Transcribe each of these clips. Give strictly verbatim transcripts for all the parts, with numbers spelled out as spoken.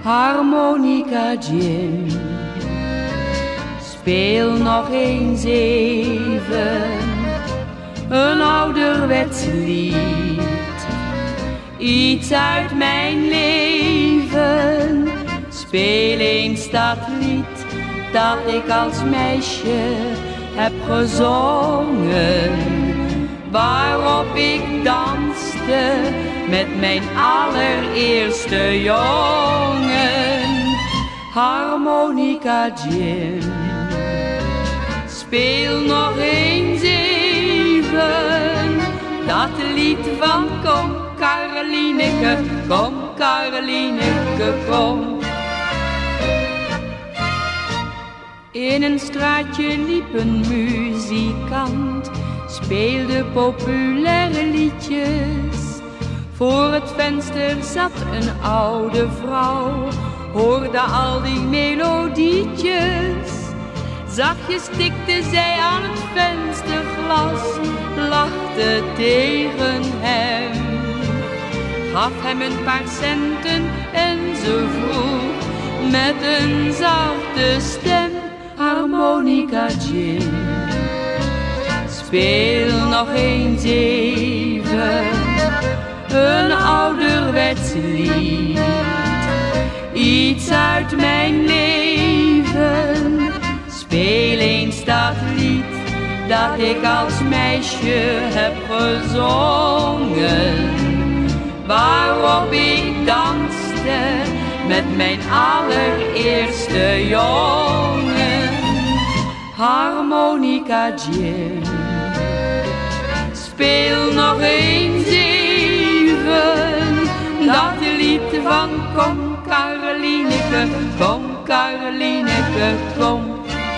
Harmonica Jim, speel nog eens even een ouderwets lied, iets uit mijn leven. Speel eens dat lied dat ik als meisje heb gezongen, waarop ik danste met mijn allereerste jongen. Harmonica Jim, speel nog eens even dat lied van kom Karolineke, kom Karolineke, kom. In een straatje liep een muzikant, speelde populaire liedjes. Voor het venster zat een oude vrouw, hoorde al die melodietjes. Zachtjes tikte zij aan het vensterglas, lachte tegen hem, gaf hem een paar centen en ze vroeg met een zachte stem: Harmonica Jim, speel nog eens even een ouderwets lied, iets uit mijn leven. Speel eens dat lied dat ik als meisje heb gezongen, waarop ik danste met mijn allereerste jongen. Harmonica Jim, speel nog eens even dat lied van kom Karolineke, kom Karolineke, kom.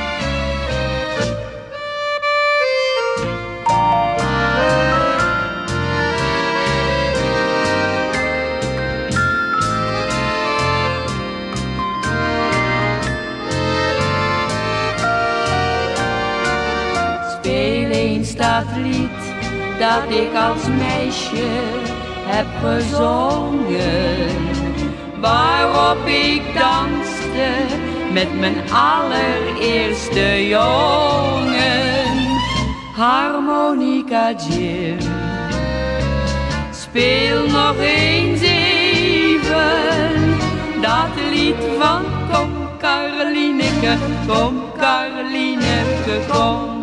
Speel eens dat lied dat ik als meisje heb gezongen, waarop ik danste met mijn allereerste jongen. Harmonica Jim, speel nog eens even dat lied van kom Karolineke, kom Karolineke, kom.